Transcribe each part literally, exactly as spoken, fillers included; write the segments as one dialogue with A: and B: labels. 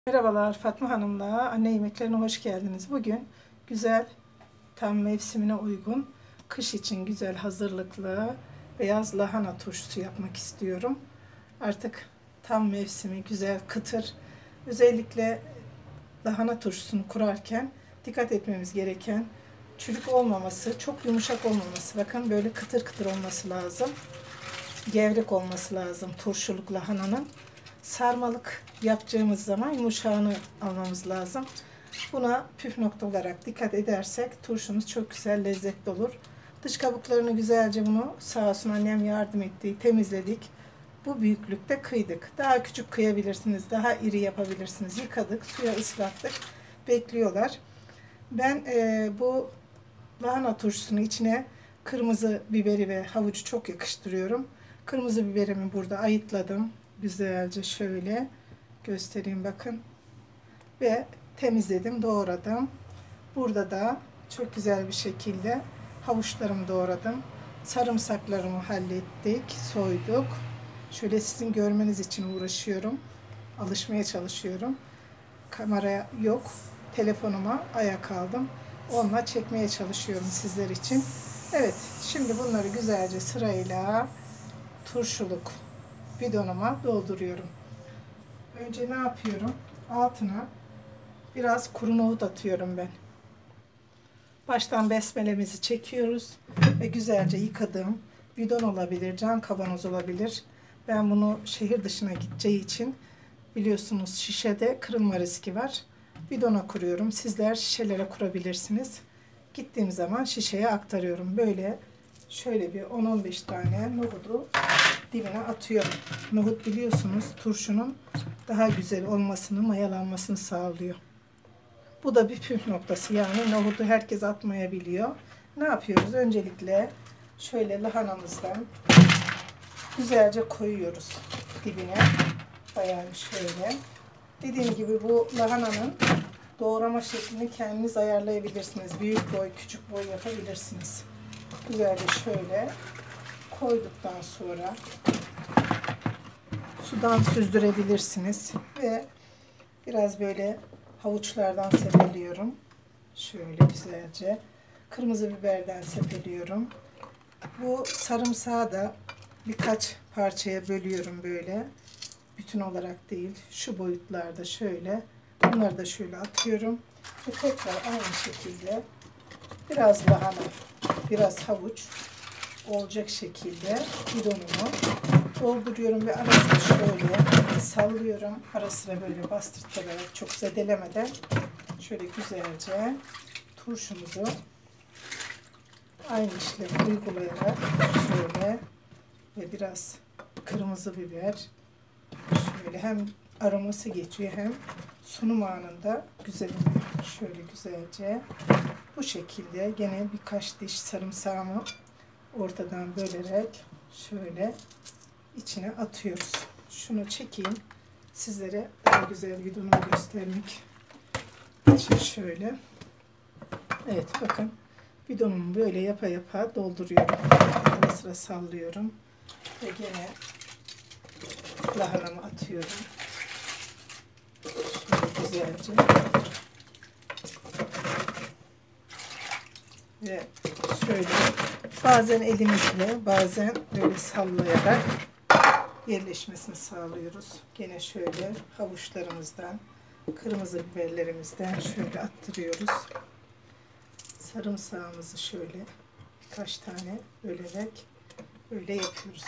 A: Merhabalar, Fatma Hanım'la Anne Yemeklerine hoş geldiniz. Bugün güzel, tam mevsimine uygun, kış için güzel hazırlıklı beyaz lahana turşusu yapmak istiyorum. Artık tam mevsimi, güzel, kıtır. Özellikle lahana turşusunu kurarken dikkat etmemiz gereken çürük olmaması, çok yumuşak olmaması. Bakın böyle kıtır kıtır olması lazım. Gevrek olması lazım turşuluk lahananın. Sarmalık yapacağımız zaman yumuşağını almamız lazım. Buna püf nokta olarak dikkat edersek turşumuz çok güzel, lezzetli olur. Dış kabuklarını güzelce bunu sağ olsun annem yardım etti, temizledik. Bu büyüklükte kıydık. Daha küçük kıyabilirsiniz, daha iri yapabilirsiniz. Yıkadık, suya ıslattık, bekliyorlar. Ben e, bu lahana turşusunun içine kırmızı biberi ve havucu çok yakıştırıyorum. Kırmızı biberimi burada ayıtladım. Güzelce şöyle göstereyim bakın. Ve temizledim, doğradım. Burada da çok güzel bir şekilde havuçlarımı doğradım. Sarımsaklarımı hallettik, soyduk. Şöyle sizin görmeniz için uğraşıyorum. Alışmaya çalışıyorum. Kamera yok. Telefonuma ayak aldım. Onunla çekmeye çalışıyorum sizler için. Evet, şimdi bunları güzelce sırayla turşuluk bidonuma dolduruyorum. Önce ne yapıyorum? Altına biraz kuru nohut atıyorum ben. Baştan besmelemizi çekiyoruz ve güzelce yıkadığım bidon olabilir, cam kavanoz olabilir. Ben bunu şehir dışına gideceği için biliyorsunuz şişede kırılma riski var. Bidona kuruyorum. Sizler şişelere kurabilirsiniz. Gittiğim zaman şişeye aktarıyorum. Böyle şöyle bir on on beş tane nohudu dibine atıyorum. Nohut biliyorsunuz turşunun daha güzel olmasını, mayalanmasını sağlıyor. Bu da bir püf noktası. Yani nohudu herkes atmayabiliyor. Ne yapıyoruz? Öncelikle şöyle lahanamızdan güzelce koyuyoruz dibine. Bayağı şöyle. Dediğim gibi bu lahananın doğrama şeklini kendiniz ayarlayabilirsiniz. Büyük boy, küçük boy yapabilirsiniz. Güzelce şöyle koyduktan sonra sudan süzdürebilirsiniz ve biraz böyle havuçlardan sepeliyorum. Şöyle güzelce kırmızı biberden sepeliyorum. Bu sarımsağı da birkaç parçaya bölüyorum böyle. Bütün olarak değil, şu boyutlarda şöyle. Bunları da şöyle atıyorum. Ve tekrar aynı şekilde biraz lahana, biraz havuç olacak şekilde bidonumu dolduruyorum ve ara sıra şöyle sallıyorum. Ara sıra böyle bastırtarak, çok zedelemeden şöyle güzelce turşumuzu aynı işlemi uygulayarak şöyle ve biraz kırmızı biber şöyle hem aroması geçiyor hem sunum anında güzel oluyor. Şöyle güzelce bu şekilde gene birkaç diş sarımsağımı ortadan bölerek şöyle içine atıyoruz. Şunu çekeyim. Sizlere daha güzel bidonumu göstermek için şöyle. Evet bakın bidonumu böyle yapa yapa dolduruyorum. Ara sıra sallıyorum. Ve gene lahanamı atıyorum. Şöyle güzelce. Ve şöyle bazen elimizle bazen böyle sallayarak yerleşmesini sağlıyoruz. Gene şöyle havuçlarımızdan, kırmızı biberlerimizden şöyle attırıyoruz. Sarımsağımızı şöyle birkaç tane bölerek böyle yapıyoruz.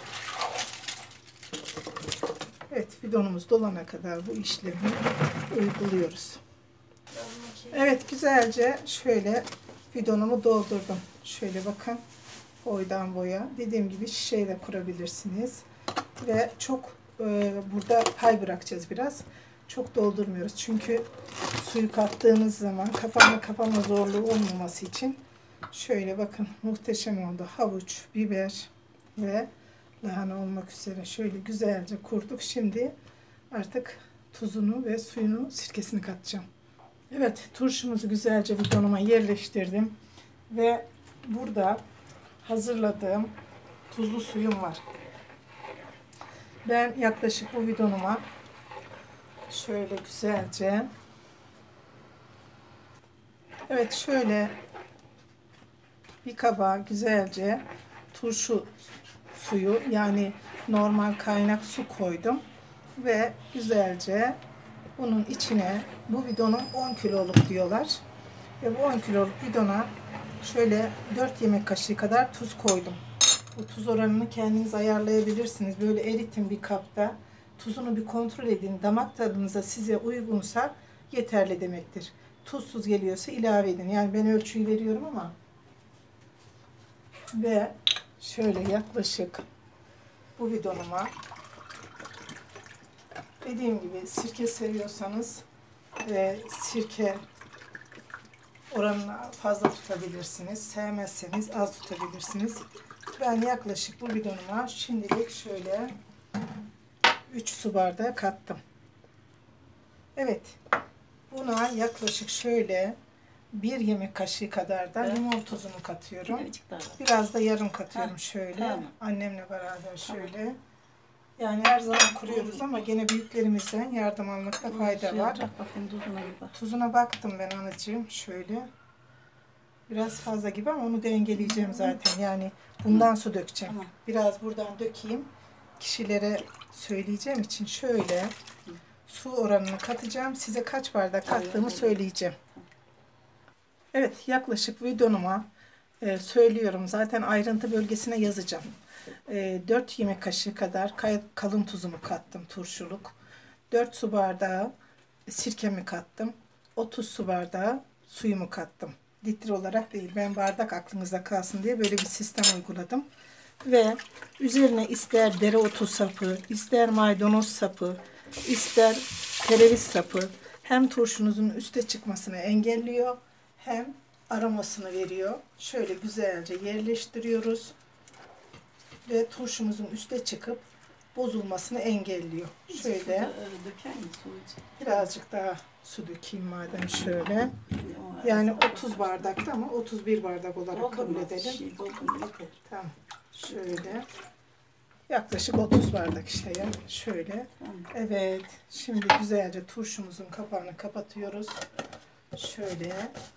A: Evet, bidonumuz dolana kadar bu işlemi uyguluyoruz. Evet, güzelce şöyle bidonumu doldurdum. Şöyle bakın, boydan boya. Dediğim gibi şişeyi de kurabilirsiniz. Ve çok e, burada pay bırakacağız biraz. Çok doldurmuyoruz. Çünkü suyu kattığınız zaman kapanma kapama zorluğu olmaması için şöyle bakın muhteşem oldu. Havuç, biber ve lahana olmak üzere şöyle güzelce kurduk. Şimdi artık tuzunu ve suyunu, sirkesini katacağım. Evet, turşumuzu güzelce bidonuma yerleştirdim. Ve burada hazırladığım tuzlu suyum var. Ben yaklaşık bu bidonuma Şöyle güzelce. Evet, şöyle bir kaba güzelce turşu suyu, yani normal kaynak su koydum ve güzelce bunun içine, bu bidonun on kiloluk diyorlar ve bu on kiloluk bidona şöyle dört yemek kaşığı kadar tuz koydum. Bu tuz oranını kendiniz ayarlayabilirsiniz. Böyle eritin bir kapta. Tuzunu bir kontrol edin. Damak tadınıza size uygunsa yeterli demektir. Tuzsuz geliyorsa ilave edin. Yani ben ölçüyü veriyorum ama. Ve şöyle yaklaşık bu bidonuma, dediğim gibi sirke seviyorsanız ve sirke oranını fazla tutabilirsiniz. Sevmezseniz az tutabilirsiniz. Ben yaklaşık bu bidonuma şimdilik şöyle üç su bardağı kattım. Evet. Buna yaklaşık şöyle bir yemek kaşığı kadar da limon tuzunu katıyorum. Biraz da yarım katıyorum şöyle. Tamam. Annemle beraber şöyle. Yani her zaman kuruyoruz ama gene büyüklerimizden yardım almakta fayda var. Tuzuna baktım ben anacığım şöyle. Biraz fazla gibi ama onu dengeleyeceğim zaten. Yani bundan su dökeceğim. Biraz buradan dökeyim. Kişilere söyleyeceğim için şöyle su oranını katacağım. Size kaç bardak kattığımı söyleyeceğim. Evet, yaklaşık bidonuma e, söylüyorum. Zaten ayrıntı bölgesine yazacağım. E, dört yemek kaşığı kadar kalın tuzumu kattım, turşuluk. dört su bardağı sirkemi kattım. otuz su bardağı suyumu kattım. Litre olarak değil, ben bardak aklınızda kalsın diye böyle bir sistem uyguladım. Ve üzerine ister dereotu sapı, ister maydanoz sapı, ister kereviz sapı, hem turşunuzun üste çıkmasını engelliyor hem aromasını veriyor. Şöyle güzelce yerleştiriyoruz ve turşumuzun üste çıkıp bozulmasını engelliyor. Şöyle birazcık daha su dökeyim madem şöyle. Yani otuz bardakta ama otuz bir bardak olarak kabul edelim. Tamam. Şöyle. Yaklaşık otuz bardak işte ya. Şöyle. Evet. Şimdi güzelce turşumuzun kapağını kapatıyoruz. Şöyle.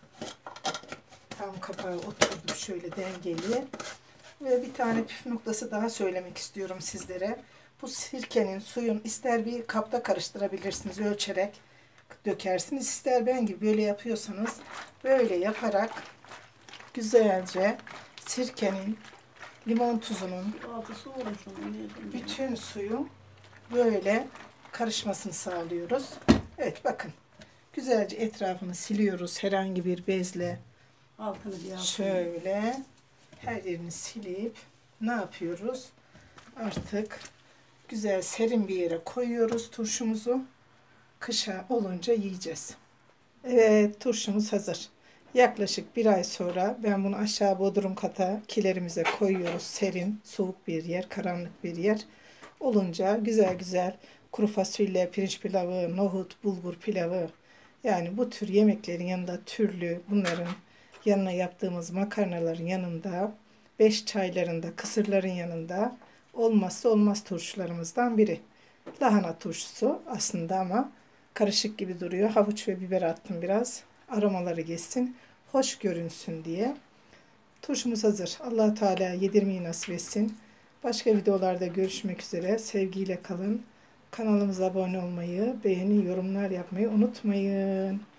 A: Tam kapağı oturdu şöyle dengeli. Ve bir tane püf noktası daha söylemek istiyorum sizlere. Bu sirkenin, suyun ister bir kapta karıştırabilirsiniz ölçerek dökersiniz. İster ben gibi böyle yapıyorsanız böyle yaparak güzelce sirkenin, limon tuzunun bütün suyu böyle karışmasını sağlıyoruz. Evet bakın. Güzelce etrafını siliyoruz herhangi bir bezle. Altını bir şöyle her yerini silip ne yapıyoruz? Artık güzel serin bir yere koyuyoruz turşumuzu. Kışa olunca yiyeceğiz. Evet, turşumuz hazır. Yaklaşık bir ay sonra ben bunu aşağı bodrum kata kilerimize koyuyoruz. Serin, soğuk bir yer, karanlık bir yer olunca güzel güzel kuru fasulye, pirinç pilavı, nohut, bulgur pilavı, yani bu tür yemeklerin yanında türlü, bunların yanına yaptığımız makarnaların yanında, beş çaylarında, kısırların yanında olmazsa olmaz turşularımızdan biri. Lahana turşusu aslında ama karışık gibi duruyor. Havuç ve biber attım biraz. Aromaları geçsin, hoş görünsün diye. Turşumuz hazır. Allah Teala yedirmeyi nasip etsin. Başka videolarda görüşmek üzere. Sevgiyle kalın. Kanalımıza abone olmayı, beğeni, yorumlar yapmayı unutmayın.